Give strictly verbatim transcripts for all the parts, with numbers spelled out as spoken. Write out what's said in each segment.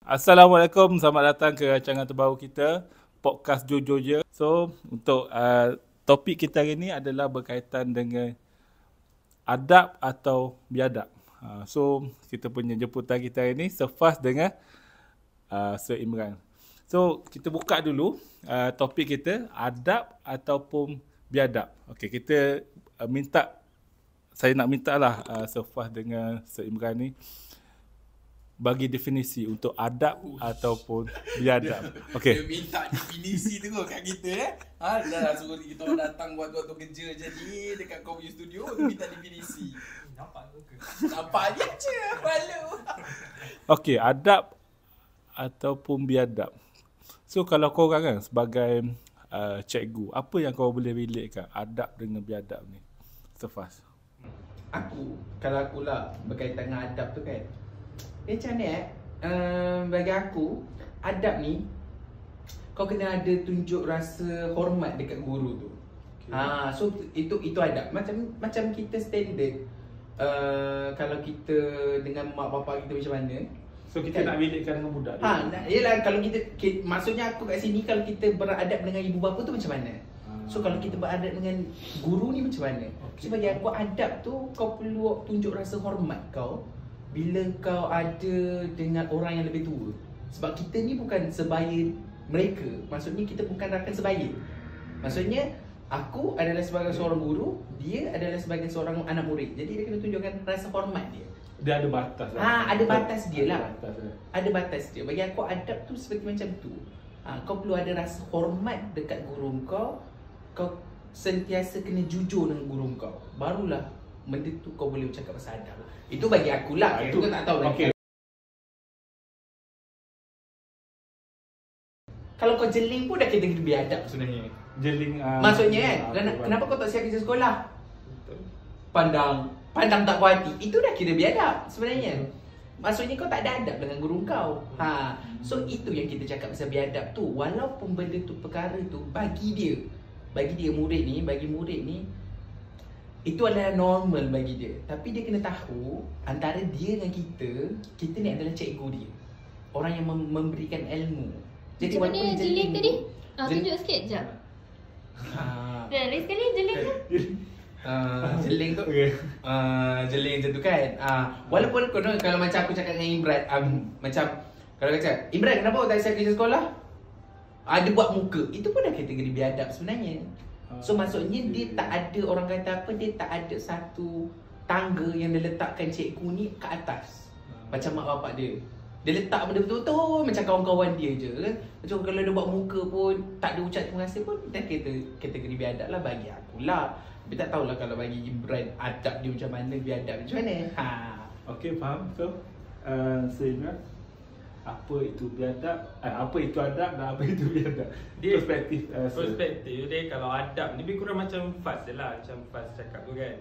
Assalamualaikum, selamat datang ke rancangan terbaru kita, Podcast Jojo Je. So, untuk uh, topik kita hari ini adalah berkaitan dengan adab atau biadab. Uh, so, kita punya jemputan kita hari ini sefas dengan uh, Sir Imran. So, kita buka dulu uh, topik kita, adab ataupun biadab. Okey, kita uh, minta, saya nak minta lah uh, sefas dengan Sir Imran ni bagi definisi untuk adab Uish. ataupun biadab. Okey. Dia minta definisi tu kat kita eh. Ha, dah lah suruh kita orang datang buat waktu kerja jadi dekat kau punya studio tu minta definisi. Nampak tu ke? Nampak je je malu. Okey, adab ataupun biadab. So kalau kau orang kan sebagai uh, cikgu, apa yang kau boleh relate kan adab dengan biadab ni? Sefas. Aku, kalau akulah berkaitan dengan adab tu kan. Eh, macam mana eh? Uh, bagi aku, adab ni kau kena ada tunjuk rasa hormat dekat guru tu. Okay. Ha, so itu itu adab. Macam macam kita standard uh, kalau kita dengan mak bapak kita macam mana. So kita kan nak relatekan dengan budak tu. Ha, nak, yelah kalau kita, kita maksudnya aku kat sini kalau kita beradab dengan ibu bapa tu macam mana? Hmm. So kalau kita beradab dengan guru ni macam mana? Okay. So bagi aku adab tu kau perlu tunjuk rasa hormat kau bila kau ada dengan orang yang lebih tua. Sebab kita ni bukan sebaya mereka. Maksudnya kita bukan rakan sebaya. Maksudnya aku adalah sebagai seorang guru, dia adalah sebagai seorang anak murid. Jadi dia kena tunjukkan rasa hormat dia. Dia ada batas lah. Ha, ada batas dia lah. Ada batas, lah. Ada batas dia. Bagi aku adab tu seperti macam tu. Ha, kau perlu ada rasa hormat dekat guru kau. Kau sentiasa kena jujur dengan guru kau. Barulah benda tu kau boleh bercakap pasal adab. Itu bagi aku lah. Itu kau tak tahu lagi. Okay. Kalau kau jeling pun dah kategori biadab sebenarnya. Jeling uh, maksudnya kan, uh, kenapa, kenapa kau tak siap kerja sekolah? Betul. Pandang, pandang tak puas hati. Itu dah kira biadab sebenarnya. Betul. Maksudnya kau tak ada adab dengan guru kau. Ha, so itu yang kita cakap pasal biadab tu. Walaupun benda tu perkara tu bagi dia, bagi dia murid ni, bagi murid ni itu adalah normal bagi dia. Tapi dia kena tahu antara dia dengan kita, kita ni adalah cikgu dia. Orang yang mem- memberikan ilmu. Jadi macam mana jeling tadi? Ah, tunjuk sikit sekejap. Ha. Lain sekali jeling tu. Uh, jeling tu okay. uh, Jeling macam tu kan uh, walaupun kau kalau macam aku cakap dengan Imran um, macam kalau kau cakap Imran kenapa kau tak siap kerja sekolah? Ada uh, buat muka. Itu pun dah kategori biadab sebenarnya. So maksudnya dia tak ada, orang kata apa, dia tak ada satu tangga yang dia letakkan cikgu ni ke atas macam mak bapak dia. Dia letak benda betul-betul macam kawan-kawan dia je kan. Macam kalau dia buat muka pun tak ada ucap terima kasih pun, dah kata kategori biadab lah bagi aku lah. Tapi tak tahulah kalau bagi Imran adab dia macam mana, biadab macam mana. Ha. Okey, faham. So, uh, saya apa itu biadab, uh, apa itu adab dan apa itu biadab. Dia perspektif uh, perspektif dia kalau adab ni lebih kurang macam Faz je lah, macam Faz cakap tu kan.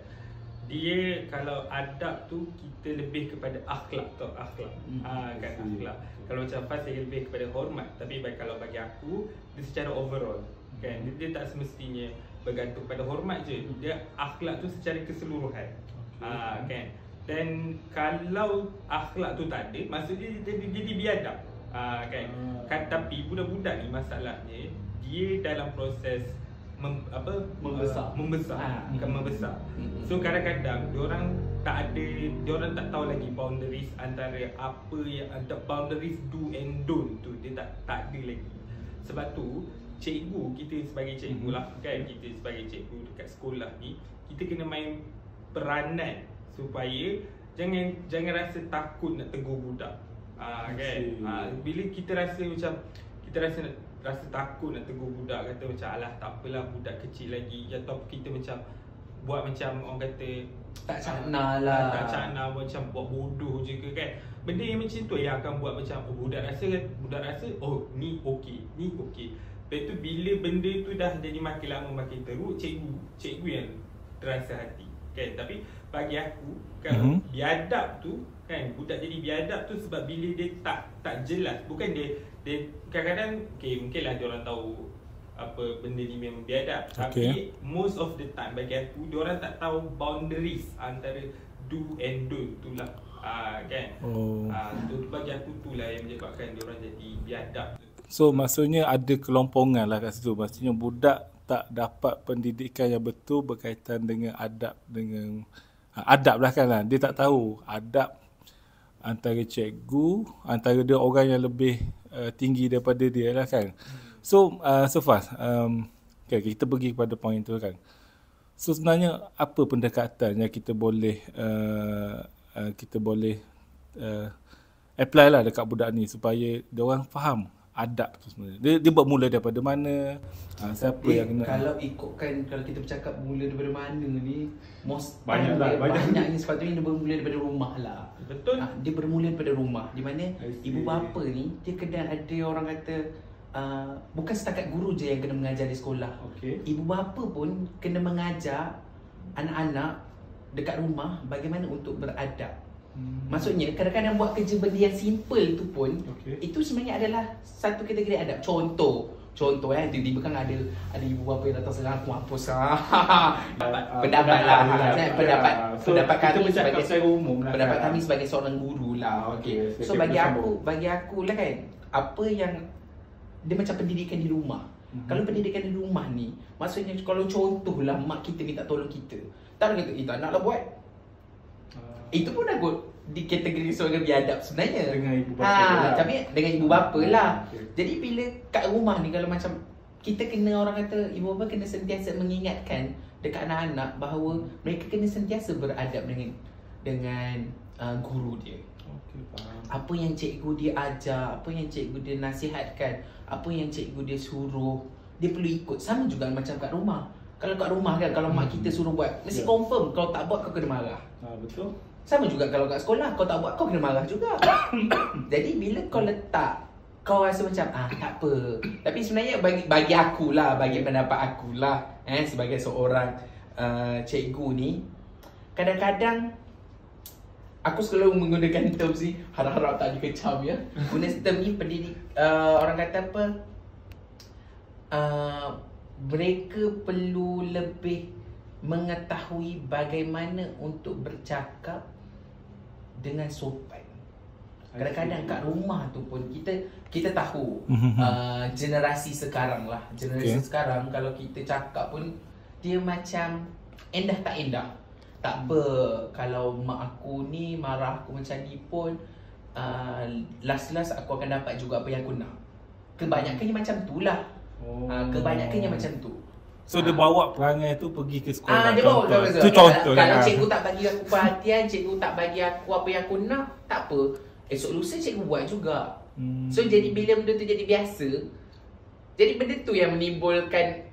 Dia kalau adab tu kita lebih kepada akhlak tau, akhlak. Hmm. Ha, kan akhlak. Kalau macam Faz dia lebih kepada hormat, tapi kalau bagi aku dia secara overall kan. Dia, dia tak semestinya bergantung pada hormat je. Dia akhlak tu secara keseluruhan. Ha, kan. Dan kalau akhlak tu tak ada, maksudnya dia jadi, jadi biadab. Ha, kan? kan tapi budak-budak ni masalahnya dia dalam proses mem, apa membesar. Uh, membesar, ha, bukan membesar. So kadang-kadang diorang tak ada, diorang tak tahu lagi boundaries antara apa yang ada, boundaries do and don't tu dia tak tak ada lagi. Sebab tu cikgu, kita sebagai cikgu lah kan, kita sebagai cikgu dekat sekolah ni, kita kena main peranan supaya jangan jangan rasa takut nak tegur budak. Ah kan. Ah bila kita rasa macam kita rasa rasa takut nak tegur budak, kata macam alah tak apalah budak kecil lagi, atau kita macam buat macam orang kata tak cakna lah. Tak cakna macam buat bodoh je ke kan. Benda yang macam tu yang akan buat macam oh, budak rasa budak rasa oh ni okey, ni okey. Lepas tu bila benda tu dah jadi makin lama makin teruk, cikgu cikgu yang terasa hati kan. Tapi bagi aku kalau mm-hmm. biadab tu kan, budak jadi biadab tu sebab bila dia tak tak jelas, bukan dia dia kadang-kadang okey mungkinlah dia orang tahu apa benda ni memang biadab. Okay. Tapi most of the time bagi aku diorang tak tahu boundaries antara do and don't tu lah. Ah kan. Oh. Ah tu bagi aku tu lah yang menyebabkan diorang jadi biadab. So maksudnya ada kelompongan lah kat situ. Maksudnya budak tak dapat pendidikan yang betul berkaitan dengan adab dengan uh, adab lah kan lah. Dia tak tahu adab antara cikgu, antara dia orang yang lebih uh, tinggi daripada dia lah kan. So uh, so fast um, okay, kita pergi kepada poin tu kan. So sebenarnya apa pendekatan yang kita boleh uh, uh, kita boleh uh, apply lah dekat budak ni supaya dia orang faham adab tu sebenarnya. Dia, dia bermula daripada mana? Ha, siapa Eh, yang kena? kalau ikutkan, kalau kita bercakap mula daripada mana ni, most Banyak lah, dia, banyak. banyaknya sepatutnya dia bermula daripada rumah lah. Betul. Ha, dia bermula daripada rumah, di mana I see. ibu bapa ni dia kena ada orang kata uh, bukan setakat guru je yang kena mengajar di sekolah. Okey. Ibu bapa pun kena mengajar anak-anak dekat rumah bagaimana untuk beradab. Hmm. Maksudnya kadang-kadang buat kerja benda yang simple tu pun Okey. itu sebenarnya adalah satu kategori adab. Contoh, contoh eh tiba-tiba kan ada ada ibu bapa yang datang serang aku mampus ah. Pendapat lah, pendapat. pendapat So, pendapat kita kami bercakap sebagai secara umum lah pendapat kan. kami sebagai seorang guru lah. Okey. Okey, So kita bagi aku bersambung. bagi aku lah kan, apa yang dia macam pendidikan di rumah. Mhm. Kalau pendidikan di rumah ni, maksudnya kalau contohlah mak kita minta tolong kita. Tak ada kata, "Eh, tak nak lah buat." Itu pun aku di kategori seorang biadab sebenarnya. Dengan ibu bapa ha, lah. Tapi dengan ibu bapa lah. Okey. Jadi bila kat rumah ni kalau macam kita kena, orang kata ibu bapa kena sentiasa mengingatkan dekat anak-anak bahawa mereka kena sentiasa beradab dengan dengan uh, guru dia. Okey, faham. Apa yang cikgu dia ajar, apa yang cikgu dia nasihatkan, apa yang cikgu dia suruh, dia perlu ikut. Sama juga macam kat rumah. Kalau kat rumah kan, kalau mak kita suruh buat, mesti Ya. confirm. Kalau tak buat kau kena marah. Ha, betul. Sama juga kalau kat sekolah, kau tak buat kau kena marah juga. Jadi bila kau letak, kau rasa macam ah tak apa. Tapi sebenarnya bagi bagi akulah, bagi pendapat akulah eh sebagai seorang uh, cikgu ni, kadang-kadang aku selalu menggunakan term ni, harap-harap tak dikecam ya. Guna term ni pendidik uh, orang kata apa? Uh, mereka perlu lebih mengetahui bagaimana untuk bercakap dengan sopan. Kadang-kadang kat rumah tu pun kita kita tahu uh, generasi sekarang lah, generasi Okay. sekarang kalau kita cakap pun dia macam endah tak endah. Tak apa, kalau mak aku ni marah aku macam ni pun uh, last-last aku akan dapat juga apa yang aku nak. Kebanyakannya macam tu lah. Oh. Uh, kebanyakannya macam tu. So dia bawa perangai tu pergi ke Ah, sekolah. dia bawa contoh. contoh. Itu contoh Kalau, kalau lah. cikgu tak bagi aku perhatian, cikgu tak bagi aku apa yang aku nak, tak apa. Esok lusa cikgu buat juga. Hmm. So jadi bila benda tu jadi biasa, jadi benda tu yang menimbulkan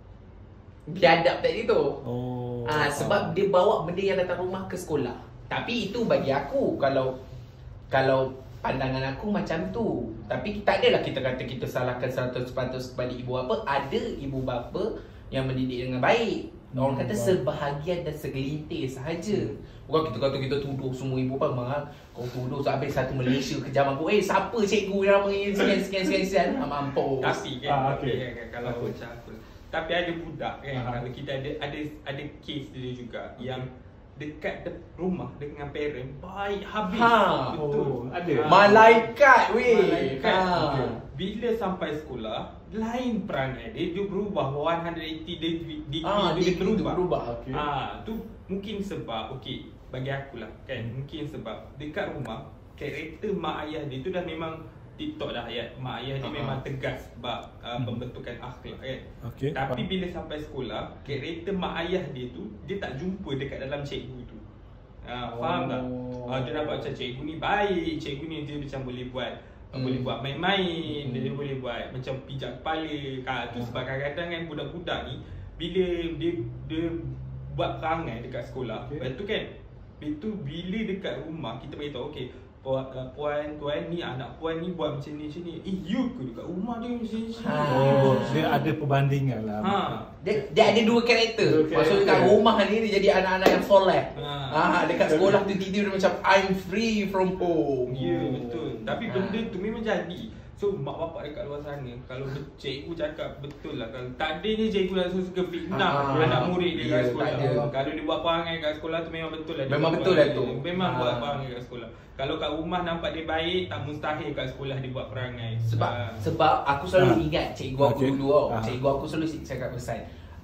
biadab tadi tu. Oh. Ah, sebab dia bawa benda yang datang rumah ke sekolah. Tapi itu bagi aku, kalau kalau pandangan aku macam tu. Tapi tak adalah kita kata kita salahkan seratus peratus kepada ibu bapa. Ada ibu bapa yang mendidik dengan baik. Orang Hmm, kata baik. sebahagian dan segelintir sahaja. Bukan kita kata kita tuduh semua ibu bapa. Mak, kau tuduh sampai satu Malaysia kejam aku. Eh, siapa cikgu yang nama ni sekian sekian sekian sekian. Ah, mampus. Tapi kan, Ah, tapi okey. kan, kan kalau Okey. macam aku. Tapi ada budak kan, Ah. kalau kita ada ada ada case dia juga yang dekat de- rumah dengan parent baik habis. Ha. Betul. Oh, ada. Ah. Malaikat weh. Malaikat. Ha. Okey. Bila sampai sekolah, lain perangai dia, dia berubah one hundred eighty degree, degree Ah, dia, dia degree tu berubah. berubah. Okey. Ah, tu mungkin sebab okey, bagi aku lah kan, mungkin sebab dekat rumah karakter mak ayah dia tu dah memang TikTok dah ayat mak ayah dia Ah. memang tegas bab uh, pembentukan akhlak kan. Okey. Tapi bila sampai sekolah, karakter mak ayah dia tu dia tak jumpa dekat dalam cikgu tu. Ah, faham tak? Oh. Ah, dia nampak macam cikgu ni baik, cikgu ni dia macam boleh buat Hmm. boleh buat main-main, Hmm. dia boleh buat macam pijak kepala. Ha, tu sebab kadang-kadang kan budak-budak ni bila dia dia buat perangai dekat sekolah, Okey. lepas tu kan, itu bila dekat rumah kita beritahu okey, puan, uh, puan, tuan ni anak puan ni buat macam ni macam ni. Eh, you ke dekat rumah dia macam ni? Ha. Oh, dia ada perbandingan lah. Ha. Dia, dia ada dua karakter. Dua Maksudnya kat karakter. rumah ni dia jadi anak-anak yang soleh. Ha. Ah, dekat sekolah tu tidur dia macam I'm free from home. Ya, betul. Tapi Ha. benda tu memang jadi. So mak bapak dekat luar sana, kalau cikgu cakap betul lah, kalau tak ada je cikgu nak suka fitnah Ah, anak murid dia ya, kat sekolah. tak ada. Kalau dia buat perangai kat sekolah tu memang betul lah. dia Memang buat betul perangai. lah tu. Memang Ah. buat perangai kat sekolah. Kalau kat rumah nampak dia baik, tak mustahil kat sekolah dia buat perangai. Sebab Ah. sebab aku selalu Ah. ingat cikgu aku Okay. dulu tau. Ah. Cikgu aku selalu cakap pesan.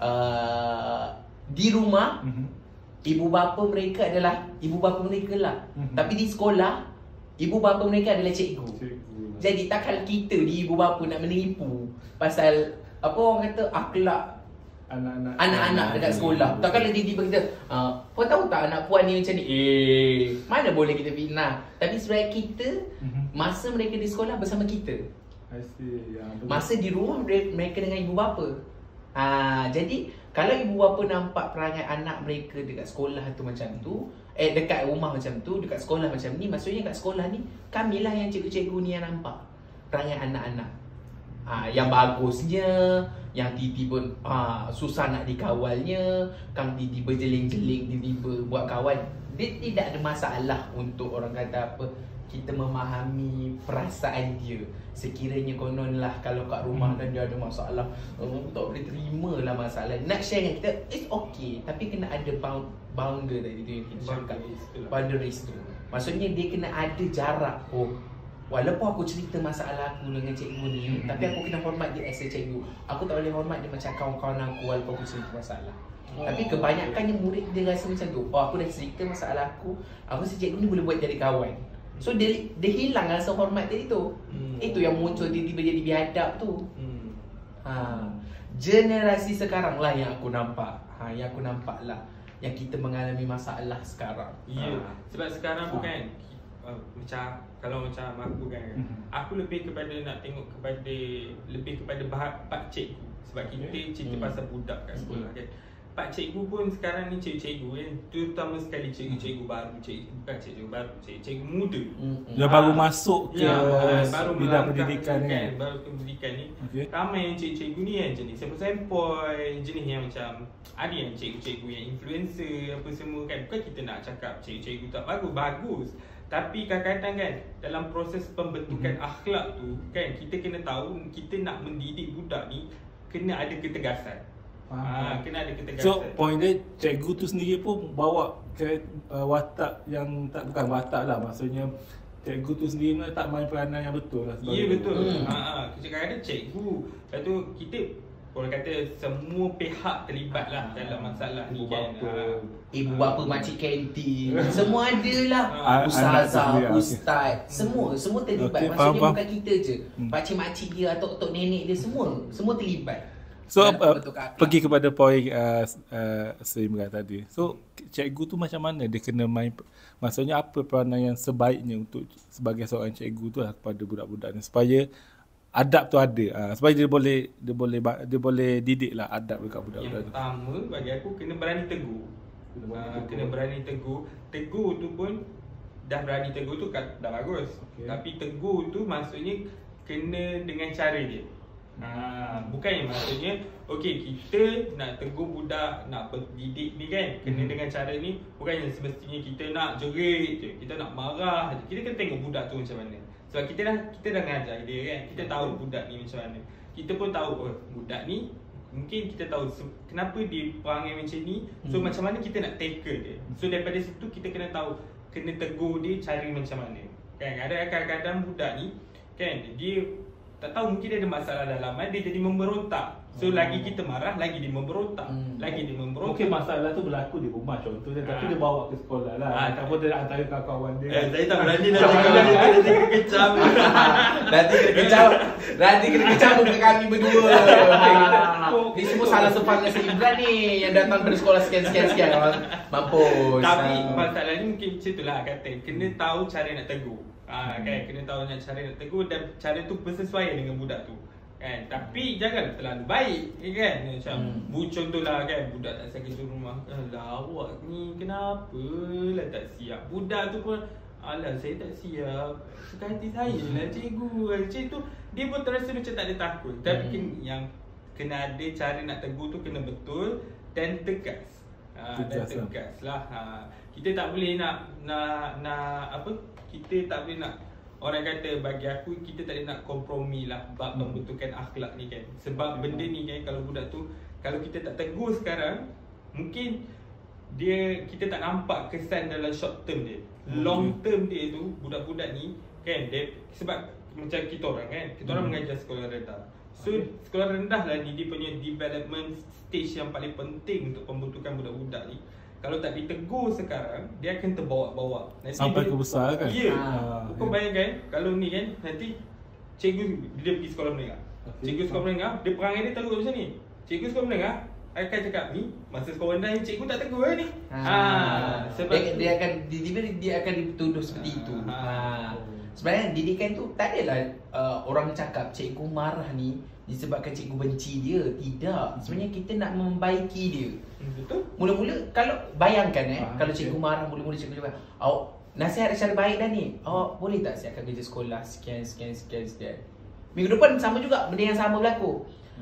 Uh, di rumah Mhm. ibu bapa mereka adalah ibu bapa mereka lah. Mhm. Tapi di sekolah ibu bapa mereka adalah cikgu. Cikgu. Jadi takkan kita di ibu bapa nak menipu pasal apa orang kata akhlak Anak-anak anak-anak dekat sekolah. Takkanlah tiba-tiba kita, ah, kau tahu tak anak puan ni macam ni? Eh, mana boleh kita fitnah. Tapi sebenarnya kita Mhm. masa mereka di sekolah bersama kita. I see. Ya, betul. Masa di rumah mere- mereka dengan ibu bapa. Ah, jadi kalau ibu bapa nampak perangai anak mereka dekat sekolah tu macam tu, eh dekat rumah macam tu, dekat sekolah macam ni, maksudnya kat sekolah ni kamilah yang cikgu-cikgu ni yang nampak perangai anak-anak. Ah, yang bagusnya, yang tiba-tiba ah, susah nak dikawalnya, kang tiba-tiba jeling-jeling, tiba-tiba buat kawan. Dia tidak ada masalah untuk orang kata apa, kita memahami perasaan dia. Sekiranya konon lah kalau kat rumah dan dia ada masalah, oh, tak boleh terima lah masalah. Nak share dengan kita, it's okay. Tapi kena ada bound, bounder tadi tu yang kita cakap. Boundaries tu lah. Boundaries tu. Maksudnya dia kena ada jarak. Oh, walaupun aku cerita masalah aku dengan cikgu ni, Hmm. tapi aku kena hormat dia as a cikgu. Aku tak boleh hormat dia macam kawan-kawan aku walaupun aku cerita masalah. Oh, Tapi kebanyakannya murid dia rasa macam tu. Oh, aku dah cerita masalah aku, aku rasa cikgu ni boleh buat jadi kawan. So dia, dia hilang rasa hormat tadi tu. Hmm. Itu yang muncul tiba-tiba jadi biadab tu. Hmm. Ha, generasi sekarang lah yang aku nampak. Ha, yang aku nampak lah yang kita mengalami masalah sekarang. Ya, Ha. sebab sekarang tu Ah. kan uh, macam kalau macam aku kan, Mhm. aku lebih kepada nak tengok kepada lebih kepada bahak pak cikgu. Sebab kita cerita Hmm. pasal budak kat sekolah Hmm. kan. Pak cikgu pun sekarang ni cikgu-cikgu kan, terutama sekali cikgu-cikgu baru, cikgu bukan cikgu baru, cikgu muda. Hmm. Dia Ah. baru masuk ke Ya, ah, baru bidang melangkah pendidikan kan, kan. baru ke pendidikan ni. Okey. Ramai yang cikgu-cikgu ni yang jenis sempoi-sempoi, jenis yang macam ada yang cikgu-cikgu yang influencer apa semua kan. Bukan kita nak cakap cikgu-cikgu tak bagus, bagus. Tapi kadang-kadang kan dalam proses pembentukan Mhm. akhlak tu kan, kita kena tahu kita nak mendidik budak ni kena ada ketegasan. Faham. Ha, kena ada ketegasan. So point dia, cikgu tu sendiri pun bawa ke uh, watak yang tak, bukan watak lah, maksudnya cikgu tu sendiri memang tak main peranan yang betul lah. Ya sebagai betul. guru. Hmm. Ha ah, kadang-kadang cikgu. Lepas tu kita orang kata semua pihak terlibat lah dalam masalah ni Ibu kan. bapa. Ah. Ibu bapa makcik kantin, semua ada lah. Ah, anak Ustazah, sendiri, okey. ustaz, semua semua terlibat. Okey, Maksudnya faham, faham. bukan kita je. Hmm. Pakcik-makcik dia atau tok nenek dia semua, semua terlibat. So Dalam uh, bentuk akhlak. pergi kepada poin uh, uh, Sri Imran tadi. So cikgu tu macam mana dia kena main, maksudnya apa peranan yang sebaiknya untuk sebagai seorang cikgu tu lah kepada budak-budak ni supaya adab tu ada, uh, supaya dia boleh dia boleh dia boleh didik lah adab dekat budak-budak Yang tu. pertama bagi aku kena berani tegur. Kena berani Ah, tegur. Kena berani tegur. Tegur tu pun dah berani tegur tu kat- dah bagus. Okey. Tapi tegur tu maksudnya kena dengan cara dia. Ha, bukan yang maksudnya okey kita nak tegur budak, nak pendidik ni kan, kena Hmm. dengan cara ni, bukan yang semestinya kita nak jerit je, kita nak marah je. Kita kena tengok budak tu macam mana. Sebab kita dah kita dah ngajar dia kan. Kita tahu budak ni macam mana. Kita pun tahu oh budak ni mungkin kita tahu se- kenapa dia perangai macam ni. So Hmm. macam mana kita nak tackle dia. So daripada situ kita kena tahu kena tegur dia cara macam mana. Kan ada kadang-kadang budak ni kan dia tak tahu mungkin dia ada masalah dalaman, dia jadi memberontak. So Hmm. lagi kita marah, lagi dia memberontak. Hmm. Lagi dia memberontak. Mungkin masalah tu berlaku di rumah contohnya, tapi Ah. dia bawa ke sekolah lah. Ah, Ataupun dia antara kawan-kawan dia. Eh, saya tak berani nak Tak cakap berani. dia, nanti kena kecam. Nanti kena kecam, nanti kena kecam untuk kami berdua. Ni semua salah sepang dengan Sri Imran ni yang datang dari sekolah sekian-sekian-sekian. Mampus. Tapi Ah. masalahnya mungkin macam itulah kata, kena tahu cara nak tegur. Ah kan, kena tahu nak cara nak tegur dan cara tu bersesuaian dengan budak tu. Kan, tapi jangan terlalu baik, ya kan? Macam Hmm. bu contohlah kan, budak tak siap kerja rumah. Alah awak ni kenapa lah tak siap? Budak tu pun alah saya tak siap. Suka hati saya lah cikgu. Macam tu dia pun terasa macam tak ada takut. Tapi Hmm. ken- yang kena ada cara nak tegur tu kena betul dan tegas. Ha, dan Tegas lah. tegas lah. Ha, kita tak boleh nak nak nak apa? Kita tak boleh nak orang kata bagi aku kita tak ada nak kompromi lah bab pembentukan akhlak ni kan. Sebab benda ni kan, kalau budak tu kalau kita tak tegur sekarang, mungkin dia kita tak nampak kesan dalam short term dia. Long term dia tu budak-budak ni kan, dia sebab macam kita orang kan, kita orang mengajar sekolah rendah. So sekolah rendah lah ni dia punya development stage yang paling penting untuk pembentukan budak-budak ni. Kalau tak ditegur sekarang, dia akan terbawa-bawa nanti sampai dia, ke besar kan. Ya. Ha, Kau bayangkan kalau ni kan, nanti cikgu dia pergi sekolah menengah. Okay. Cikgu sekolah menengah, dia perangai dia teruk macam ni. Cikgu sekolah menengah akan cakap ni masa sekolah rendah ni cikgu tak tegur ni. Ha, ha sebab dia, dia akan dia, dia akan dituduh seperti Ha, itu. ha. Ha. Sebenarnya didikan tu tak adalah uh, orang cakap cikgu marah ni disebabkan cikgu benci dia. Tidak. Sebenarnya kita nak membaiki dia. betul. Mula-mula kalau bayangkan eh Ha, kalau okay. cikgu marah mula-mula cikgu cakap, "Awak nasihat cara baik dah ni. Awak boleh tak siapkan kerja sekolah sekian sekian sekian sekian." Minggu depan sama juga benda yang sama berlaku.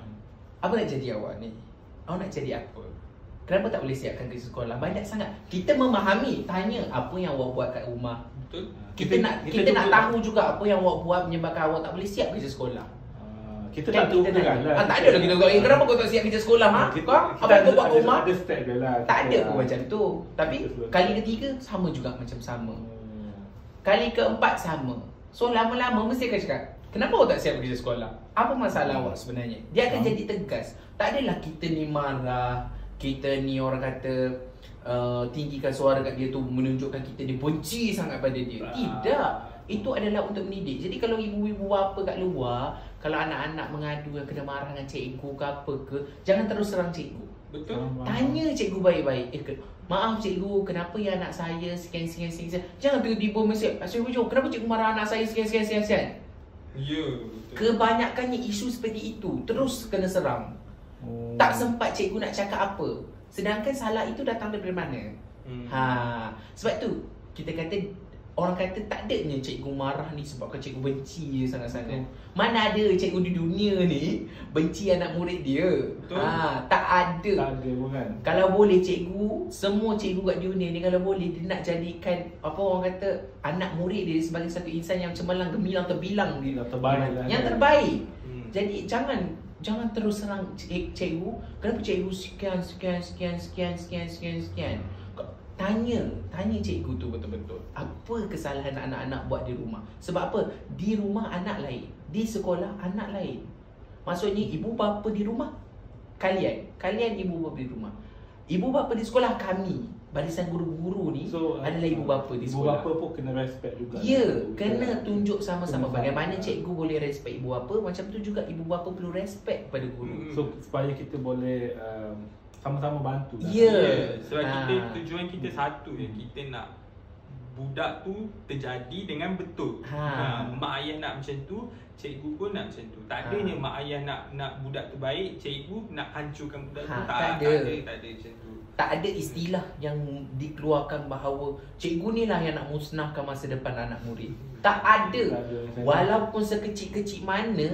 Apa nak jadi awak ni? Awak nak jadi apa? Kenapa tak boleh siapkan kerja sekolah? Banyak sangat. Kita memahami, tanya apa yang awak buat kat rumah. Betul. Kita, kita nak kita, kita nak tahu juga apa yang awak buat menyebabkan awak tak boleh siap kerja sekolah. Ah, kita Kan tak tahu kita kan nak- lah. Ah, tak ada lah kita eh, kenapa kau tak siap kerja sekolah ha? Kita- Kau kita apa yang kau ada- buat kat rumah? Ada step dia lah. Tak ada Kita- pun macam tu. Tapi Betul. kali ketiga sama juga macam sama. Hmm. Kali keempat sama. So lama-lama mesti akan cakap, kenapa awak tak siap kerja sekolah? Apa masalah awak sebenarnya? Dia akan Hmm. jadi tegas. Tak adalah kita ni marah, kita ni orang kata uh, tinggikan suara kat dia tu menunjukkan kita dia benci sangat pada dia. Ah. Tidak. Itu adalah untuk mendidik. Jadi kalau ibu-ibu bapa kat luar, kalau anak-anak mengadu yang kena marah dengan cikgu ke apa ke, jangan terus serang cikgu. Betul. Faham. Tanya cikgu baik-baik. Eh, ke, maaf cikgu, kenapa ya anak saya sekian sekian sekian. sekian. Jangan tiba-tiba mesej, "Cikgu, kenapa cikgu marah anak saya sekian sekian sekian sekian?" Ya, betul. Kebanyakannya isu seperti itu terus kena serang. Oh. Tak sempat cikgu nak cakap apa. Sedangkan salah itu datang daripada mana? Hmm. Ha, sebab tu kita kata orang kata tak adanya cikgu marah ni sebabkan cikgu benci dia sangat-sangat. Mana ada cikgu di dunia ni benci anak murid dia? Betul. Ha, tak ada. Tak ada pun kan. Kalau boleh cikgu, semua cikgu kat dunia ni kalau boleh dia nak jadikan apa orang kata anak murid dia sebagai satu insan yang cemerlang, gemilang, terbilang dia. Yang terbaik lah Yang kan. terbaik. Hmm. Jadi jangan jangan terus serang cik, cikgu. Kenapa cikgu sekian sekian sekian sekian sekian sekian sekian? Kau Tanya, tanya cikgu tu betul-betul. Apa kesalahan anak-anak buat di rumah? Sebab apa? Di rumah anak lain, di sekolah anak lain. Maksudnya ibu bapa di rumah kalian, kalian ibu bapa di rumah. Ibu bapa di sekolah kami, barisan guru-guru ni So, adalah ibu bapa di Ibu sekolah. bapa pun kena respect juga. Ya, Betul. kena tunjuk sama-sama. Kena Bagaimana sama. cikgu boleh respect ibu bapa, macam tu juga ibu bapa perlu respect pada guru. Hmm. So supaya kita boleh um, sama-sama bantu lah. Ya. Yeah, sebab Ha. kita tujuan kita satu je, kita nak budak tu terjadi dengan betul. Ha. Mak ayah nak macam tu, cikgu pun nak macam tu. Tak Ha. adanya mak ayah nak nak budak tu baik, cikgu nak hancurkan budak Ha, tu. Tak, tak tak ada. ada, tak ada macam tu. Tak ada istilah yang dikeluarkan bahawa cikgu ni lah yang nak musnahkan masa depan anak murid. Tak ada. Tak ada macam tu. Walaupun sekecil-kecil mana,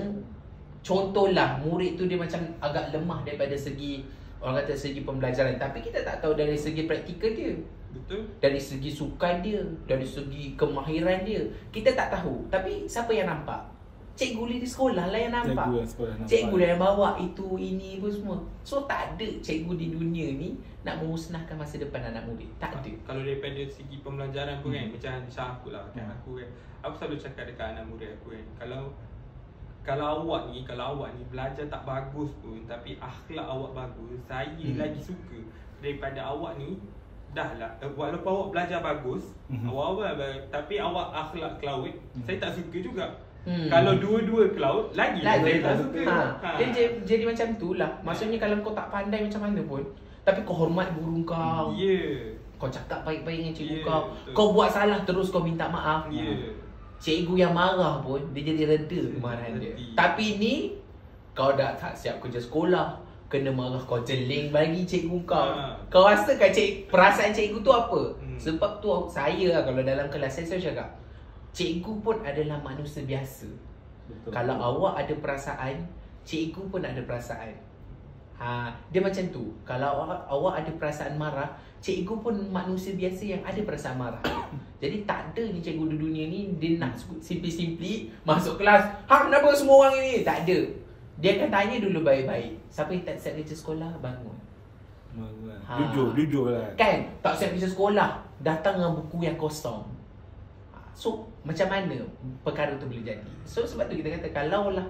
contohlah murid tu dia macam agak lemah daripada segi orang kata segi pembelajaran, tapi kita tak tahu dari segi praktikal dia, Betul? dari segi sukan dia, dari segi kemahiran dia. Kita tak tahu. Tapi siapa yang nampak? Cikgu di sekolah lah yang nampak. Cikgu yang sekolah nampak. Cikgu lah yang bawa itu, ini pun semua. So tak ada cikgu di dunia ni nak memusnahkan masa depan anak murid. Tak ada. Kalau daripada segi pembelajaran pun kan, Hmm. macam macam aku lah kan, Hmm. aku kan, aku selalu cakap dekat anak murid aku kan, kalau kalau awak ni, kalau awak ni belajar tak bagus pun tapi akhlak awak bagus, saya Hmm. lagi suka daripada awak ni dah lah, eh, walaupun awak belajar bagus, Mhm. awak awak tapi awak akhlak cloud, Hmm. saya tak suka juga. Hmm. Kalau dua-dua cloud, lagi lah Lagi saya tak tak suka. suka. Ha. Ha. Dia jadi, jadi macam tu lah. Maksudnya kalau kau tak pandai macam mana pun, tapi kau hormat guru kau, Ya. Yeah. kau cakap baik-baik dengan cikgu Ya, kau, betul. kau buat salah terus kau minta maaf. Ya. Cikgu yang marah pun dia jadi reda kemarahan dia. Reti. Tapi ni kau dah tak siap kerja sekolah, kena marah kau jeling bagi cikgu kau. Ha. Kau rasa kan cik, perasaan cikgu tu apa? Hmm. Sebab tu saya lah, kalau dalam kelas saya saya cakap, cikgu pun adalah manusia biasa. Betul. Kalau awak ada perasaan, cikgu pun ada perasaan. Ha, dia macam tu. Kalau awak, awak ada perasaan marah, cikgu pun manusia biasa yang ada perasaan marah. Jadi tak ada ni cikgu di dunia ni dia nak simply-simply masuk kelas, "Ha, kenapa semua orang ini?" Tak ada. Dia akan tanya dulu baik-baik. Siapa yang tak siap kerja sekolah, bangun. Ha. Jujur, jujur lah. Kan, tak siap kerja sekolah, datang dengan buku yang kosong. So, macam mana perkara tu boleh jadi? So, sebab tu kita kata, kalaulah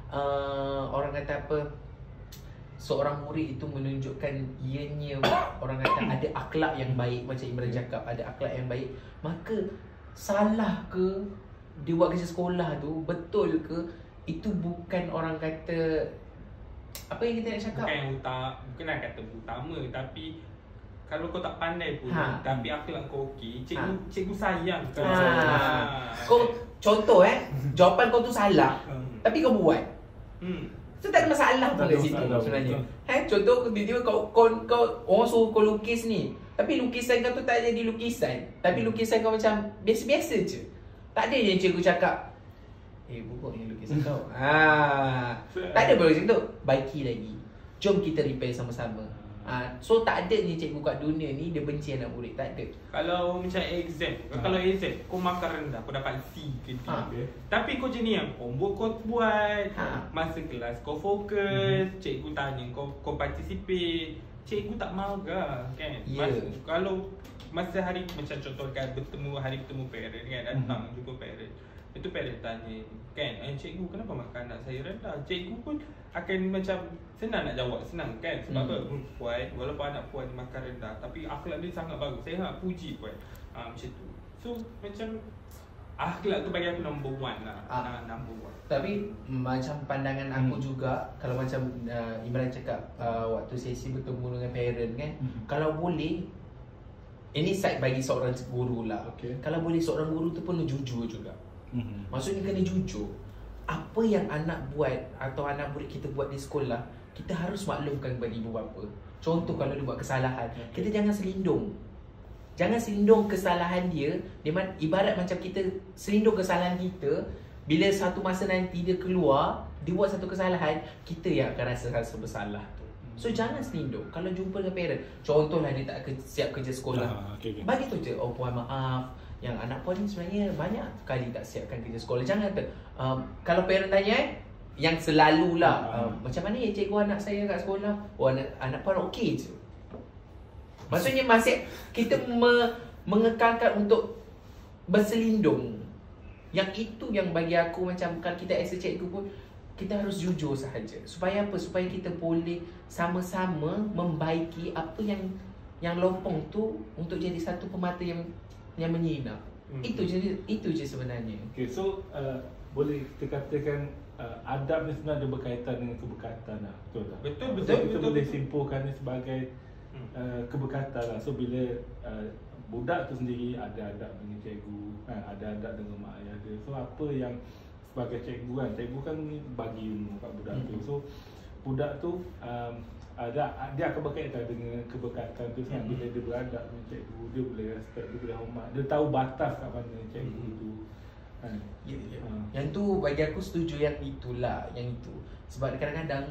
uh, orang kata apa, seorang murid itu menunjukkan ianya orang kata ada akhlak yang baik, macam Imran cakap, ada akhlak yang baik, maka salah ke dia buat kerja sekolah tu, betul ke itu bukan orang kata apa yang kita nak cakap, bukan yang utama, bukan nak kata utama, tapi kalau kau tak pandai pun, ha. tapi akhlak kau okey, cikgu Ha. cikgu sayang kau. ha. Ha. Kau contoh eh, jawapan kau tu salah, Hmm. tapi kau buat. Hmm. So tak ada masalah pun Tak kat ada situ masalah, sebenarnya. betul. Eh, contoh tiba-tiba kau, kau, kau orang suruh kau lukis ni, tapi lukisan kau tu tak jadi lukisan, tapi lukisan kau macam biasa-biasa je. Tak ada yang cikgu cakap, "Eh, buruk ni lukisan kau." Ha, tak ada boleh macam tu. Baiki lagi. Jom kita repair sama-sama. Ha, so tak ada ni cikgu kat dunia ni dia benci anak murid, tak ada. Kalau macam exam, Ha. kalau exam kau markah rendah, kau dapat C ke D. Ha. Okay. Tapi kau jenis yang homework kau buat, Ha. masa kelas kau fokus, mm-hmm. cikgu tanya kau kau participate, cikgu tak marah kan. Ya. Masa, kalau masa hari macam contoh kan bertemu hari bertemu parent kan, datang mm-hmm. jumpa parent. Itu parent tanya kan, eh, cikgu kenapa makan anak saya rendah? Cikgu pun akan macam senang nak jawab, senang kan. Sebab Hmm. apa? Puan, walaupun anak puan makan rendah, tapi akhlak dia sangat bagus. Saya nak puji puan. Ha, macam tu. So macam akhlak tu bagi aku number one lah. Ah. Ah. Number one. Tapi macam pandangan aku Hmm. juga, kalau macam uh, Imran cakap uh, waktu sesi bertemu dengan parent kan, Hmm. kalau boleh, ini side bagi seorang guru lah. Okay. Kalau boleh seorang guru tu pun jujur juga. Hmm. Maksudnya kena jujur. Apa yang anak buat atau anak murid kita buat di sekolah, kita harus maklumkan kepada ibu bapa. Contoh kalau dia buat kesalahan, Okay. kita jangan selindung. Jangan selindung kesalahan dia. Dia man- ibarat macam kita selindung kesalahan kita, bila satu masa nanti dia keluar, dia buat satu kesalahan, kita yang akan rasa rasa bersalah tu. So jangan selindung. Kalau jumpa dengan parent, contohlah dia tak ke- siap kerja sekolah, Ah, okay, okay. bagi tu je, "Oh puan maaf, yang anak puan ni sebenarnya banyak kali tak siapkan kerja sekolah." Jangan kata, um, kalau parent tanya eh, yang selalulah, Ah. um, "Macam mana ya cikgu anak saya kat sekolah?" "Oh, anak, anak puan okey je." Maksudnya masih kita me, mengekalkan untuk berselindung. Yang itu yang bagi aku macam kalau kita as a cikgu pun, kita harus jujur sahaja. Supaya apa? Supaya kita boleh sama-sama membaiki apa yang yang lopong tu untuk jadi satu permata yang yang menyinar. Hmm. Itu je itu je sebenarnya. Okay, so uh, boleh kita katakan uh, adab ni sebenarnya ada berkaitan dengan kebekatan lah. Betul tak? Betul, So, betul, kita betul, boleh betul. simpulkan ni sebagai Hmm. uh, kebekatan lah. So bila uh, budak tu sendiri ada adab dengan cikgu, kan, ada adab dengan mak ayah dia. So apa yang sebagai cikgu kan, cikgu kan bagi ilmu kat budak tu. Hmm. So budak tu um, ada dia akan berkaitan dengan kebekatan tu kan. Bila dia beradab dengan cikgu, dia boleh respect, dia boleh hormat, dia tahu batas kat mana cikgu Hmm. tu. Kan? Ya, ya. Ha. Yang tu bagi aku setuju yang itulah, yang itu. Sebab kadang-kadang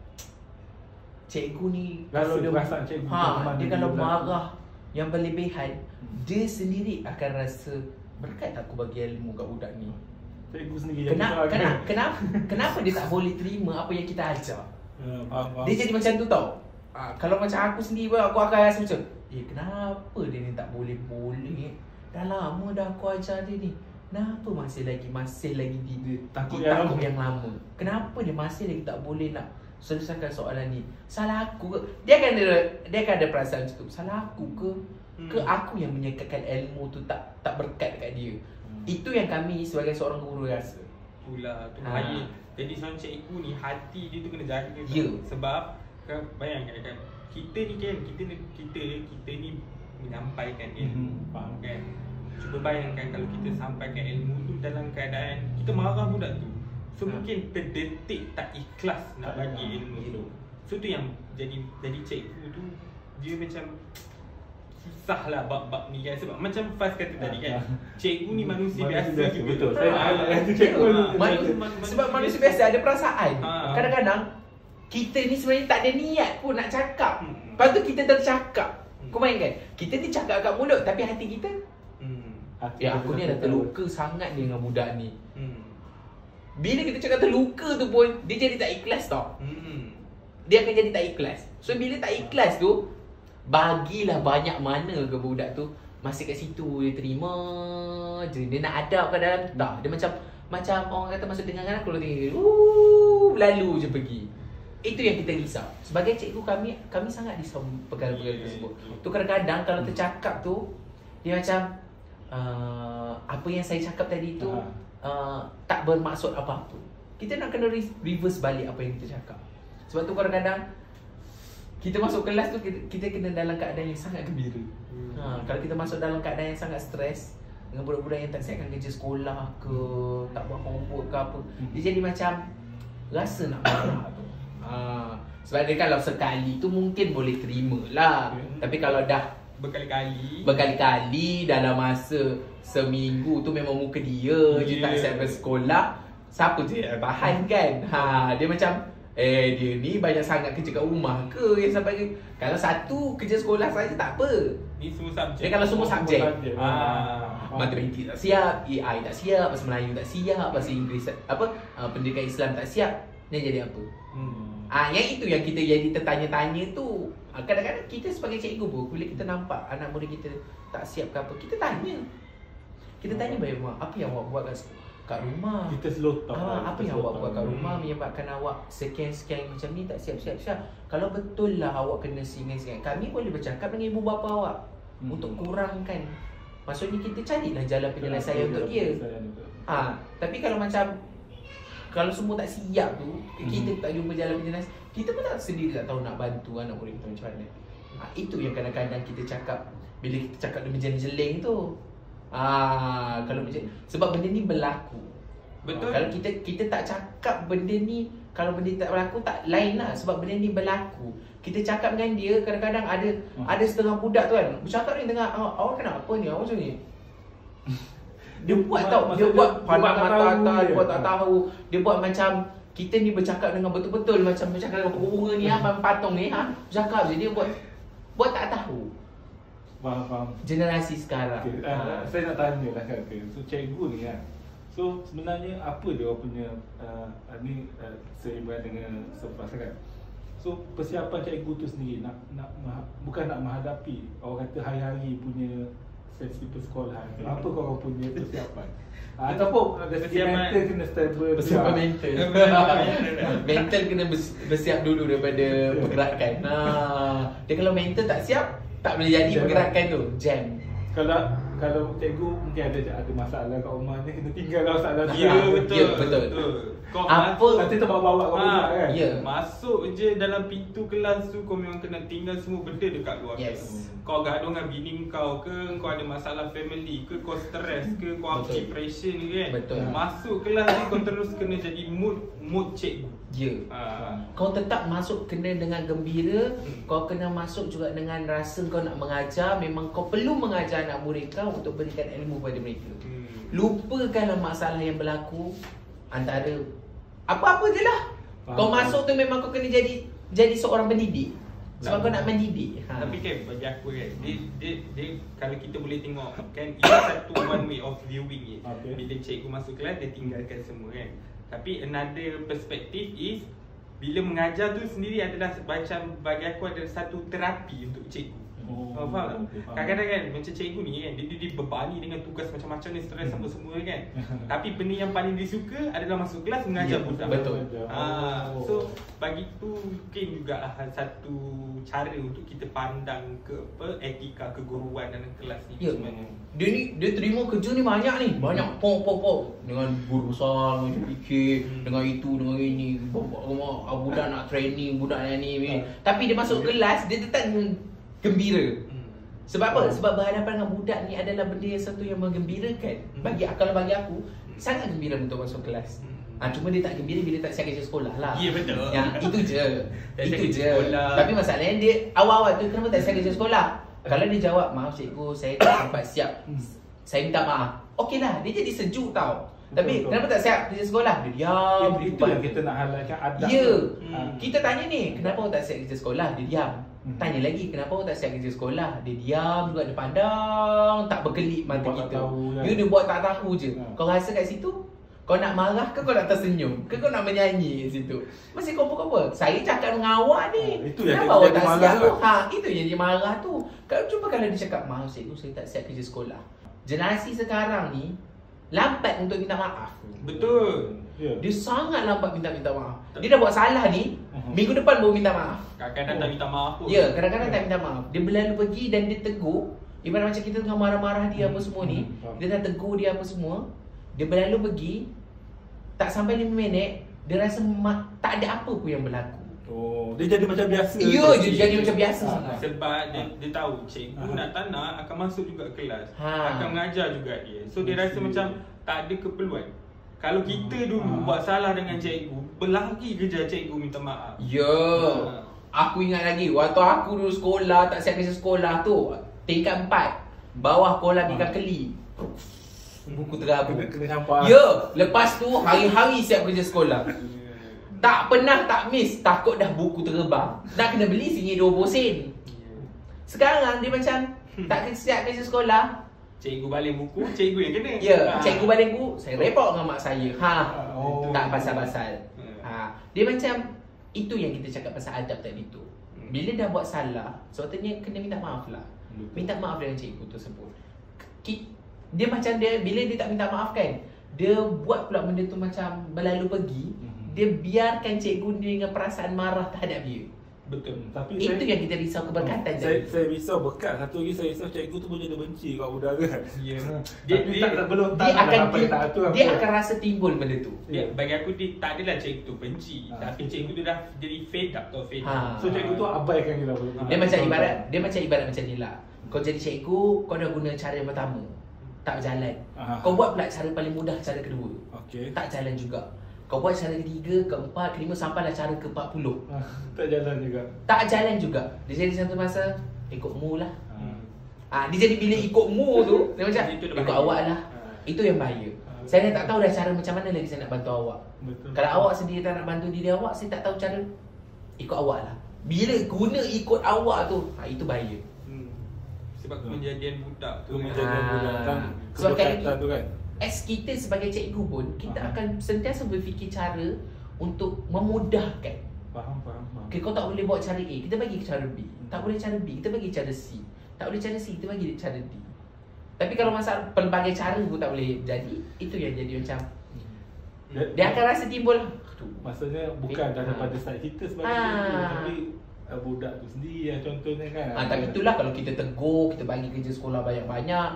cikgu ni Rasa kalau dia perasaan cikgu ha, macam mana dia dia kalau berlaku. marah yang berlebihan, Hmm. dia sendiri akan rasa, berkat aku bagi ilmu kat budak ni. Cikgu sendiri yang Kenapa risau, kan? kenapa kenapa kenapa dia tak boleh terima apa yang kita ajar? Ha, faham, faham. Dia jadi macam tu tau. Ha, kalau macam aku sendiri pun aku akan rasa macam, eh kenapa dia ni tak boleh-boleh? Dah lama dah aku ajar dia ni. Kenapa masih lagi masih lagi di, Dia takut di yang takut lama. yang lama? Kenapa dia masih lagi tak boleh nak selesaikan soalan ni? Salah aku ke? Dia akan ada dia akan ada perasaan macam tu. Salah aku ke? Hmm. Ke aku yang menyekatkan ilmu tu tak tak berkat dekat dia? Hmm. Itu yang kami sebagai seorang guru rasa. Itulah tu Ha. bahaya. Jadi seorang cikgu ni hati dia tu kena jaga tau. Ya. Sebab kan bayangkan kan, kita ni kan kita ni kita kita ni menyampaikan ilmu, Mhm, faham. kan. Cuba bayangkan kalau kita sampaikan ilmu tu dalam keadaan kita marah budak tu. So Ha. mungkin terdetik tak ikhlas nak Tak bagi nak. ilmu Ya. tu. So tu yang jadi jadi cikgu tu dia macam susah lah bab-bab ni kan. Sebab macam Faz kata tadi kan, cikgu ni manusia, Manusia biasa, biasa, juga. betul. Ha. Saya ada- ada cikgu Ha. ni. Manu- Manusia- sebab manusia biasa ada perasaan. Ha. Kadang-kadang kita ni sebenarnya tak ada niat pun nak cakap. Hmm. Lepas tu kita tercakap. Hmm. Kau bayangkan, kita ni cakap kat mulut tapi hati kita, Hmm. ya aku ni dah terluka sangat ni dengan budak ni. Hmm. Bila kita cakap terluka tu pun, dia jadi tak ikhlas tau. Hmm. Dia akan jadi tak ikhlas. So bila tak ikhlas tu, bagilah banyak mana ke budak tu masih kat situ, dia terima je. Dia nak adab kat dalam tu tak. Dia macam macam orang kata masuk dengan aku nanti uh, lalu je pergi. Itu yang kita risau. Sebagai cikgu kami, kami sangat risau perkara-perkara tersebut. Tu kadang-kadang kalau tercakap tu, dia macam uh, apa yang saya cakap tadi tu uh, tak bermaksud apa-apa. Kita nak kena reverse balik apa yang kita cakap. Sebab tu kadang-kadang kita masuk kelas tu, kita, kita kena dalam keadaan yang sangat gembira. hmm. ha, Kalau kita masuk dalam keadaan yang sangat stres, dengan budak-budak yang tak siapkan kerja sekolah ke, tak buat homework ke apa, dia jadi macam rasa nak marah tu. ha, Sebab dia kalau sekali tu mungkin boleh terima lah. hmm. Tapi kalau dah Berkali-kali Berkali-kali dalam masa seminggu tu memang muka dia yeah. je tak siapkan sekolah, siapa je yang tahan kan? ha, Dia macam Eh dia ni banyak sangat kerja kat rumah ke yang sampai ke? Kalau satu kerja sekolah saja tak apa. Ni semua subjek. Dia kalau semua subjek, ah, matematik tak siap, A I tak siap, bahasa Melayu tak siap, bahasa Inggeris tak, apa uh, pendidikan Islam tak siap, dia jadi apa? Hmm. Ah, yang itu yang kita jadi tertanya-tanya tu. Ah, kadang-kadang kita sebagai cikgu pun bila kita nampak anak murid kita tak siap ke apa, kita tanya. Kita tanya balik mak, apa yang awak buat kat kat rumah? Kita slow talk. Ah, apa yang awak buat kat rumah Hmm. menyebabkan awak sekian-sekian macam ni tak siap-siap-siap. Kalau betul lah awak kena singan-singan, kami boleh bercakap dengan ibu bapa awak hmm. untuk kurangkan. Maksudnya kita carilah jalan penyelesaian untuk dia. Ah, tapi kalau macam kalau semua tak siap tu, hmm. kita tak jumpa jalan penyelesaian, kita pun tak sendiri tak tahu nak bantu anak murid kita macam mana. Ah, itu yang kadang-kadang kita cakap bila kita cakap dia menjeling tu. Ah, kalau macam sebab benda ni berlaku. Betul. Ah, kalau kita kita tak cakap benda ni, kalau benda tak berlaku tak lain lah, sebab benda ni berlaku. Kita cakap dengan dia, kadang-kadang ada hmm. ada setengah budak tu kan bercakap ni tengah, awak, awak kenapa ni? Awak macam ni. Dia buat tau, dia buat pandang mata-mata, dia buat tak tahu. Dia buat macam kita ni bercakap dengan betul-betul macam bercakap dengan bunga ni ha, patung ni ha. Bercakap je dia buat buat tak tahu. Faham, faham. Generasi sekarang. Okay. Uh, ha. Saya nak tanya lah kan. Okay. So cikgu ni kan. So sebenarnya apa dia orang punya uh, ni uh, seimbang dengan selepas kan. So persiapan cikgu tu sendiri nak nak bukan nak menghadapi orang kata hari-hari punya sesi persekolahan. Apa kau orang punya persiapan? Ataupun ada segi mental kena stable. Persiapan mental. Mental kena bersiap dulu daripada pergerakan. Nah, dia kalau mental tak siap, tak boleh jadi pergerakan tu. Jam. Kalau kalau cikgu mungkin ada ada masalah kat rumah ni, kena tinggal lah masalah. Ya, betul. Ya, betul. betul. Kau apa nanti terbawa-bawa kat rumah kan. Ya. Masuk je dalam pintu kelas tu, kau memang kena tinggal semua benda dekat luar Yes. kelas. Kau gaduh dengan bini kau ke, kau ada masalah family ke, kau stres ke, kau Betul. depression ke kan. Betul. Masuk kelas ni kau terus kena jadi mood mood cikgu. Ya. Ha. Kau tetap masuk kena dengan gembira, Hmm. kau kena masuk juga dengan rasa kau nak mengajar. Memang kau perlu mengajar anak murid kau untuk berikan ilmu kepada mereka. Hmm. Lupakanlah masalah yang berlaku antara apa-apa je lah. Faham. Kau masuk tu memang kau kena jadi jadi seorang pendidik. Sebab kau nak mendidik. Ha. Tapi kan bagi aku kan, dia, dia, dia, kalau kita boleh tengok kan, ini satu one way of viewing it. Okay. Bila cikgu masuk kelas, dia tinggalkan semua kan. Tapi another perspective is, bila mengajar tu sendiri adalah macam bagi aku ada satu terapi untuk cikgu. Oh, Oh, faham okay, tak? faham. Kadang-kadang kan macam cikgu ni kan, dia, dia dibebani dengan tugas macam-macam ni, stres apa semua kan. Tapi benda yang paling disuka adalah masuk kelas mengajar Ya, budak. betul. Ah, Oh. so bagi tu mungkin juga satu cara untuk kita pandang ke apa etika keguruan dalam kelas ni Ya. sebenarnya. Dia ni dia terima kerja ni banyak ni, banyak pom pom pom dengan guru besar, dengan fikir, Hmm. dengan itu, dengan ini, bawa budak nak training, budak yang ni. Hmm. Tapi dia masuk kelas, dia tetap gembira. Hmm. Sebab apa? Sebab berhadapan dengan budak ni adalah benda yang satu yang menggembirakan. Hmm. Bagi kalau bagi aku, sangat gembira untuk masuk kelas. Hmm. Ah, cuma dia tak gembira bila tak siap kerja sekolah lah. Ya, betul. Yang itu je. Tak Itu siap je. kerja sekolah. Tapi masalahnya dia awal-awal tu kenapa tak siap kerja sekolah? Kalau dia jawab, maaf cikgu, saya tak sempat siap, saya minta maaf. Okey lah, dia jadi sejuk tau. Tapi betul. kenapa tak siap kerja sekolah? Dia diam. Itu, itu yang kita nak highlightkan adab. Ya. tu. Hmm. Ah. Kita tanya ni, kenapa awak tak siap kerja sekolah? Dia diam. Hmm. Tanya lagi, kenapa awak tak siap kerja sekolah? Dia diam juga, dia pandang, tak berkelip mata buat tak kita. tahu kan. Ya, dia buat tak tahu je. Ha. Kau rasa kat situ, kau nak marah ke kau nak tersenyum? Ke kau nak menyanyi kat situ? Masih kompo-kompo. Saya cakap dengan awak ni. Ha, itu yang kenapa dia awak jadi tak marah siap tu? tu. Ha, itu yang dia marah tu. Kalau cuba kalau dia cakap, maaf cikgu, saya tak siap kerja sekolah. Generasi sekarang ni lambat untuk minta maaf. Betul. Ya. Dia sangat lambat minta-minta maaf. Dia dah buat salah ni, Mhm. minggu depan baru minta maaf. Kadang-kadang tak minta maaf pun. Ya, kadang-kadang tak minta maaf. Dia berlalu pergi dan dia tegur. Ibarat macam kita tengah marah-marah dia apa semua ni, Hmm. dia dah tegur dia apa semua. Dia berlalu pergi, tak sampai lima minit, dia rasa ma- tak ada apa pun yang berlaku. Oh, dia jadi macam biasa. Ya, dia jadi macam biasa Ah, sangat. Sebab dia, dia tahu cikgu Aha. nak tak nak akan masuk juga kelas. Ha. Akan mengajar juga dia. So dia rasa Mesti. macam tak ada keperluan. Kalau kita dulu Ha. buat salah dengan cikgu, berlari kejar cikgu minta maaf. Ya. Ha. Aku ingat lagi waktu aku dulu sekolah, tak siap kerja sekolah tu, tingkat empat, bawah kolam ikan keli. Buku terabur. Kena, kena campak. Ya, lepas tu hari-hari siap kerja sekolah. Tak pernah tak miss, takut dah buku terbang. Dah kena beli singgit dua puluh sen. Sekarang dia macam tak siap kerja sekolah. Cikgu balik buku, cikgu yang kena. Ya, Ha. cikgu balik buku, saya report dengan mak saya. Ha. Oh. Tak pasal-pasal. Hmm. Ha. Dia macam itu yang kita cakap pasal adab tadi tu. Hmm. Bila dah buat salah, sepatutnya kena minta maaf lah. Betul. Minta maaf dengan cikgu tersebut. Ki- Dia macam dia, bila dia tak minta maaf kan, dia buat pula benda tu macam berlalu pergi. Mhm. Dia biarkan cikgu ni dengan perasaan marah terhadap dia. Betul. Tapi Itu saya, yang kita risau keberkatan saya, tadi. saya risau berkat. Satu lagi saya risau cikgu tu pun jadi benci kat budak kan. Ya. Dia, Dia, tak, tak, belum tak Dia nak akan apa yang tak atur apa. dia akan rasa timbul benda tu. dia, bagi aku dia tak adalah cikgu tu benci, Ha. tapi cikgu tu dah jadi fed up tau, fed up. Ha. So cikgu tu abaikan kita. Dia macam ibarat dia macam ibarat macam ni lah. Kau jadi cikgu, kau dah guna cara yang pertama, tak berjalan. Aha. Kau buat pula cara paling mudah, cara kedua, Okey. tak jalan juga. Kau buat cara ketiga, keempat, kelima, sampailah cara ke empat puluh. Ah, tak jalan juga. Tak jalan juga. Dia jadi satu masa ikut mu lah. Hmm. Ah, dia jadi bila ikut mu tu, dia macam Itu dah ikut bahaya. awak lah. Ha. Itu yang bahaya. Ah. Saya dah tak tahu dah cara macam mana lagi saya nak bantu awak. Betul. Kalau awak sendiri tak nak bantu diri awak, saya tak tahu cara. Ikut awak lah. Bila guna ikut awak tu, ha, itu bahaya. Hmm. Sebab Betul. kejadian budak tu. Tu kan. menjaga Ah. budak kan. Sebab kali- Keberkatan tu kan. As kita sebagai cikgu pun, kita Faham. akan sentiasa berfikir cara untuk memudahkan. Faham, faham, faham. Okay, kau tak boleh buat cara A, kita bagi cara B. Tak boleh cara B, kita bagi cara C. Tak boleh cara C, kita bagi cara D. Tapi kalau masalah pelbagai cara pun tak boleh jadi, itu yang jadi macam Dia- dia akan rasa timbul. Aduh. Maksudnya bukan Eh, daripada ah. side kita sebagai Ah. cikgu, tapi uh, budak tu sendiri yang contohnya kan. Ha, tapi itulah kalau kita tegur, kita bagi kerja sekolah banyak-banyak,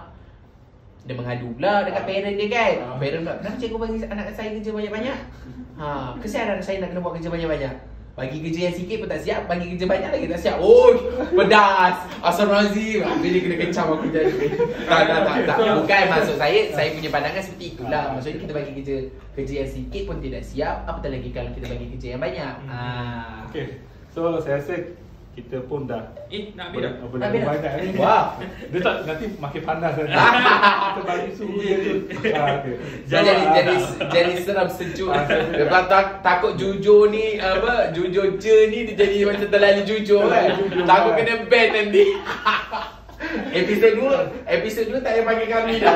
dia mengadu pula dekat Ah. parent dia kan. Ah. Parent pula, kenapa cikgu bagi anak saya kerja banyak-banyak? Ha, kesian anak saya nak kena buat kerja banyak-banyak. Bagi kerja yang sikit pun tak siap, bagi kerja banyak lagi tak siap. Oh, pedas. Astagfirullahalazim. Habis dia kena kencam aku jadi. Tak, tak, tak, tak. Bukan maksud saya, saya punya pandangan seperti itulah. Maksudnya kita bagi kerja kerja yang sikit pun tidak siap, apatah lagi kalau kita bagi kerja yang banyak. Ha. Okey. So saya rasa kita pun dah Eh, nak habis dah? ber- Habis bernama dah? banyak ni. Wah. Dia tak nanti makin panas nanti. Kita bagi suhu dia tu. Ah, okey. So, Jadi ah, jadi jadi seram sejuk. Ah, sejuk. Lepas tak, takut jujur ni apa jujur je ni dia jadi macam terlalu jujur kan. Terlalu jujur, Takut kan. kena ban nanti. Episod dua, episod dua tak payah panggil kami dah.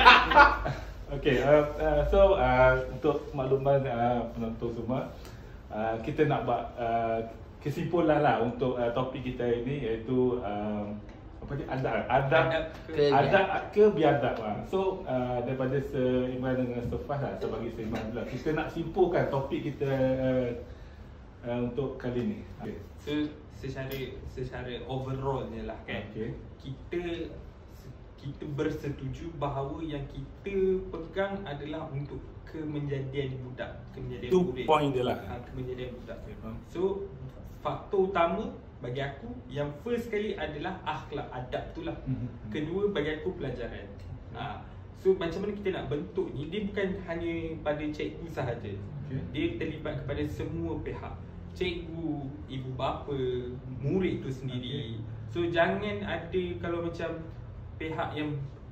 Okey, uh, uh, so uh, untuk makluman uh, penonton semua, uh, kita nak buat uh, kesimpulan lah untuk uh, topik kita ini iaitu uh, apa dia adab adab Adab ke- adab ke biadab lah. So uh, daripada seimbang dengan Sefas lah sebagai seimbang lah, kita nak simpulkan topik kita uh, uh, untuk kali ni. Okay. So, secara secara overallnya lah kan. Okay. Kita kita bersetuju bahawa yang kita pegang adalah untuk kemenjadian budak, kemenjadian Itu murid. point dia lah. Ha, kemenjadian budak. Okay, faham. So, faktor utama bagi aku yang first sekali adalah akhlak, adab tu lah. Mhm. Kedua bagi aku pelajaran. Ha. So macam mana kita nak bentuk ni, dia bukan hanya pada cikgu sahaja. Okay. Dia terlibat kepada semua pihak. Cikgu, ibu bapa, murid tu sendiri. So jangan ada kalau macam pihak yang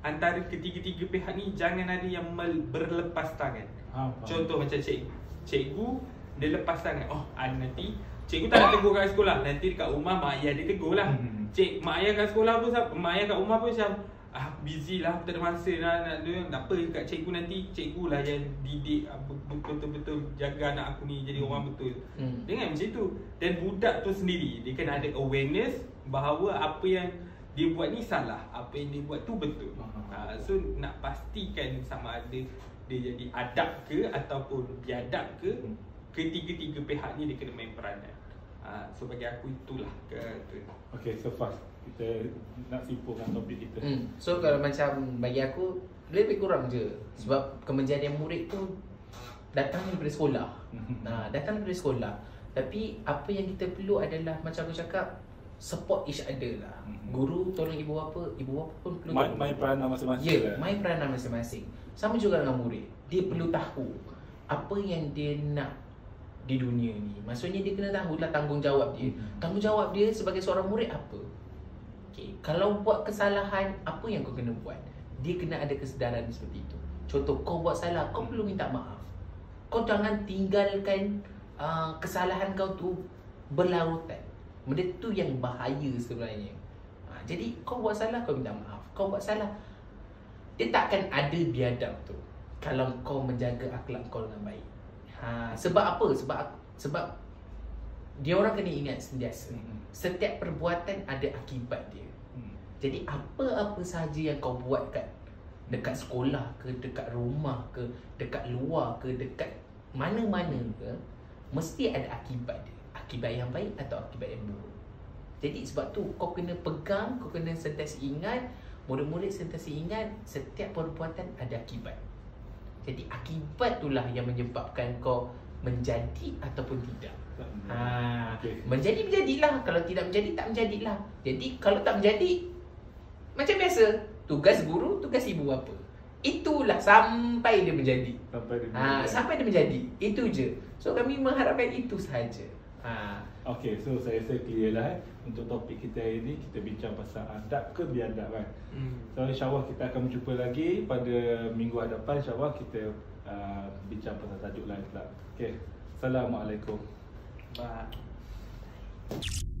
antara ketiga-tiga pihak ni jangan ada yang mel- berlepas tangan. Ha, Contoh macam cik, cikgu dia lepas tangan. Oh, ah, nanti cikgu tak nak tegur kat sekolah. Nanti dekat rumah mak ayah dia tegur lah. Hmm. Cik, mak ayah kat sekolah pun, mak ayah kat rumah pun macam ah busy lah, tak ada masa lah nak dia. Apa kat cikgu nanti cikgu lah yang didik ah, betul-betul jaga anak aku ni jadi orang betul. Hmm. Dengan macam tu. Dan budak tu sendiri dia kena ada awareness bahawa apa yang dia buat ni salah, apa yang dia buat tu betul. Ha, so nak pastikan sama ada dia jadi adab ke ataupun biadab ke, ketiga-tiga pihak ni dia kena main peranan. Ha, so bagi aku itulah ke, ke. Okay, so fast kita nak simpulkan topik kita. Hmm. So kalau macam bagi aku lebih kurang je. Sebab kemenjadian murid tu datang daripada sekolah. Nah, datang daripada sekolah. Tapi apa yang kita perlu adalah macam aku cakap, support each other lah. Guru tolong ibu bapa, ibu bapa pun perlu Main, main peranan masing-masing. Ya, lah. main peranan masing-masing. Sama juga dengan murid. Dia perlu tahu apa yang dia nak di dunia ni. Maksudnya dia kena tahulah tanggungjawab dia. Tanggungjawab dia sebagai seorang murid apa? Okay. Kalau buat kesalahan, apa yang kau kena buat? Dia kena ada kesedaran seperti itu. Contoh, kau buat salah, kau perlu minta maaf. Kau jangan tinggalkan uh, kesalahan kau tu berlarutan. Benda tu yang bahaya sebenarnya. Ha, jadi kau buat salah, kau minta maaf. Kau buat salah, dia takkan ada biadab tu kalau kau menjaga akhlak kau dengan baik. Ha, sebab apa? Sebab sebab dia orang kena ingat sentiasa, setiap perbuatan ada akibat dia. Jadi apa-apa sahaja yang kau buat kat dekat sekolah ke, dekat rumah ke, dekat luar ke, dekat mana-mana ke, mesti ada akibat dia. Akibat yang baik atau akibat yang buruk. Jadi sebab tu kau kena pegang, kau kena sentiasa ingat, murid-murid sentiasa ingat setiap perbuatan ada akibat. Jadi akibat itulah yang menyebabkan kau menjadi ataupun tidak. Ha, Okay. menjadi menjadilah, kalau tidak menjadi tak menjadilah. Jadi kalau tak menjadi, macam biasa, tugas guru, tugas ibu bapa. Itulah sampai dia menjadi. Sampai dia Ha, sampai dia menjadi. Itu je. So kami mengharapkan itu sahaja. Ha. Okay, so saya rasa clear lah eh. Untuk topik kita hari ni, kita bincang pasal adab ke biadab kan. Hmm. So insyaAllah kita akan berjumpa lagi pada minggu hadapan. InsyaAllah kita uh, bincang pasal tajuk lain pula. Okay, Assalamualaikum. Bye.